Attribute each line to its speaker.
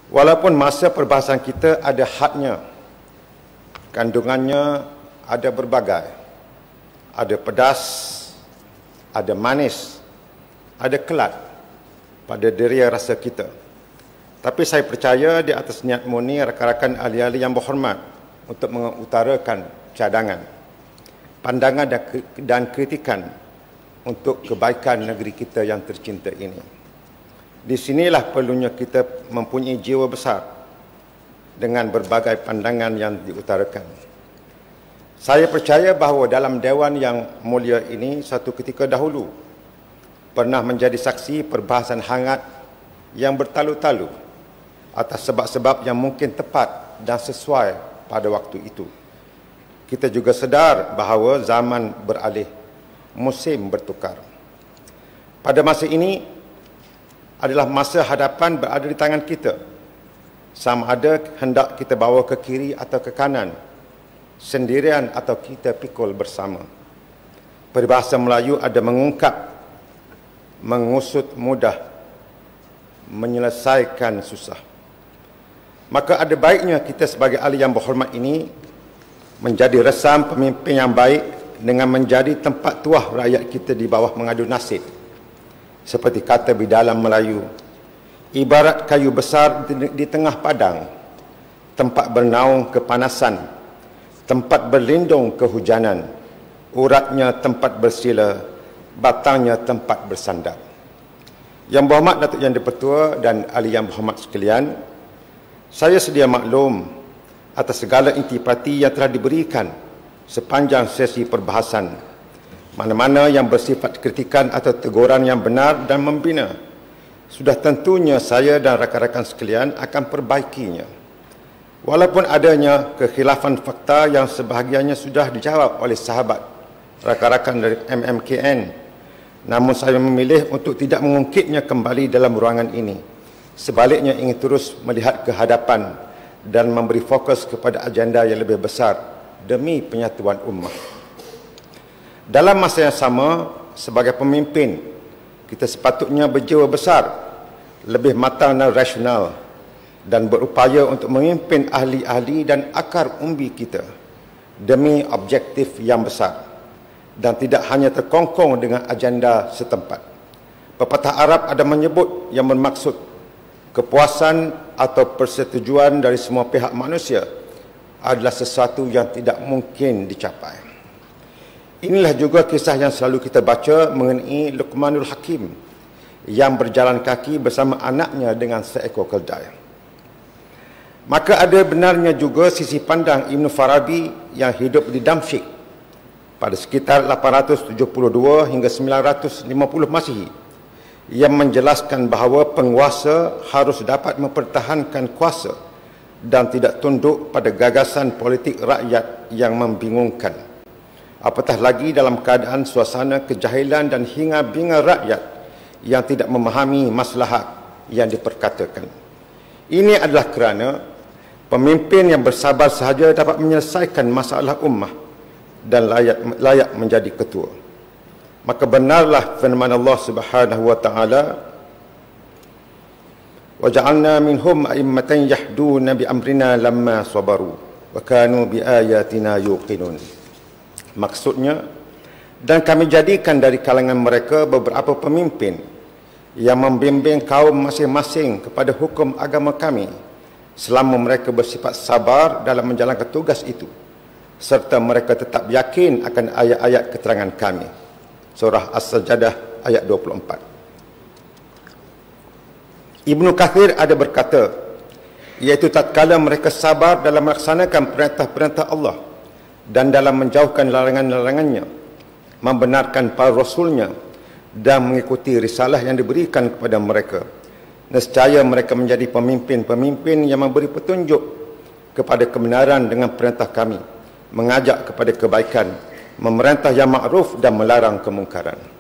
Speaker 1: Walaupun masa perbahasan kita ada hadnya, kandungannya ada berbagai. Ada pedas, ada manis, ada kelat pada deria rasa kita. Tapi saya percaya di atas niat murni rakan-rakan ahli-ahli yang berhormat untuk mengutarakan cadangan, pandangan dan kritikan untuk kebaikan negeri kita yang tercinta ini. Di sinilah perlunya kita mempunyai jiwa besar dengan berbagai pandangan yang diutarakan. Saya percaya bahawa dalam Dewan yang mulia ini satu ketika dahulu pernah menjadi saksi perbahasan hangat yang bertalu-talu atas sebab-sebab yang mungkin tepat dan sesuai pada waktu itu. Kita juga sedar bahawa zaman beralih, musim bertukar. Pada masa ini adalah masa hadapan berada di tangan kita. Sama ada hendak kita bawa ke kiri atau ke kanan, sendirian atau kita pikul bersama. Peribahasa Melayu ada mengungkap, mengusut mudah, menyelesaikan susah. Maka ada baiknya kita sebagai ahli yang berhormat ini menjadi resam pemimpin yang baik dengan menjadi tempat tuah rakyat kita di bawah mengadu nasib. Seperti kata di dalam Melayu, ibarat kayu besar di tengah padang, tempat bernaung kepanasan, tempat berlindung kehujanan, uratnya tempat bersila, batangnya tempat bersandar. Yang berhormat Datuk Yang di-Pertua dan ahli yang berhormat sekalian, saya sedia maklum atas segala intipati yang telah diberikan sepanjang sesi perbahasan, mana-mana yang bersifat kritikan atau teguran yang benar dan membina. Sudah tentunya saya dan rakan-rakan sekalian akan perbaikinya. Walaupun adanya kekhilafan fakta yang sebahagiannya sudah dijawab oleh sahabat rakan-rakan dari MMKN, namun saya memilih untuk tidak mengungkitnya kembali dalam ruangan ini. Sebaliknya ingin terus melihat ke hadapan dan memberi fokus kepada agenda yang lebih besar demi penyatuan ummah. Dalam masa yang sama, sebagai pemimpin, kita sepatutnya berjiwa besar, lebih matang dan rasional, dan berupaya untuk memimpin ahli-ahli dan akar umbi kita demi objektif yang besar dan tidak hanya terkongkong dengan agenda setempat. Pepatah Arab ada menyebut yang bermaksud kepuasan atau persetujuan dari semua pihak manusia adalah sesuatu yang tidak mungkin dicapai. Inilah juga kisah yang selalu kita baca mengenai Luqmanul Hakim yang berjalan kaki bersama anaknya dengan seekor keldai. Maka ada benarnya juga sisi pandang Ibn Farabi yang hidup di Damsyik pada sekitar 872 hingga 950 Masihi, yang menjelaskan bahawa penguasa harus dapat mempertahankan kuasa dan tidak tunduk pada gagasan politik rakyat yang membingungkan. Apatah lagi dalam keadaan suasana kejahilan dan hingar-bingar rakyat yang tidak memahami maslahat yang diperkatakan. Ini adalah kerana pemimpin yang bersabar sahaja dapat menyelesaikan masalah ummah dan layak menjadi ketua. Maka benarlah firman Allah Subhanahu wa taala, wa ja'alna minhum a'immatan yahduna bi amrina lamma sabaru wa kanu bi ayatina yuqinun. Maksudnya, dan kami jadikan dari kalangan mereka beberapa pemimpin yang membimbing kaum masing-masing kepada hukum agama kami selama mereka bersifat sabar dalam menjalankan tugas itu, serta mereka tetap yakin akan ayat-ayat keterangan kami. Surah As-Sajdah ayat 24. Ibnu Kathir ada berkata, iaitu tatkala mereka sabar dalam melaksanakan perintah-perintah Allah dan dalam menjauhkan larangan-larangannya, membenarkan para rasulnya dan mengikuti risalah yang diberikan kepada mereka, nescaya mereka menjadi pemimpin-pemimpin yang memberi petunjuk kepada kebenaran dengan perintah kami, mengajak kepada kebaikan, memerintah yang ma'ruf dan melarang kemungkaran.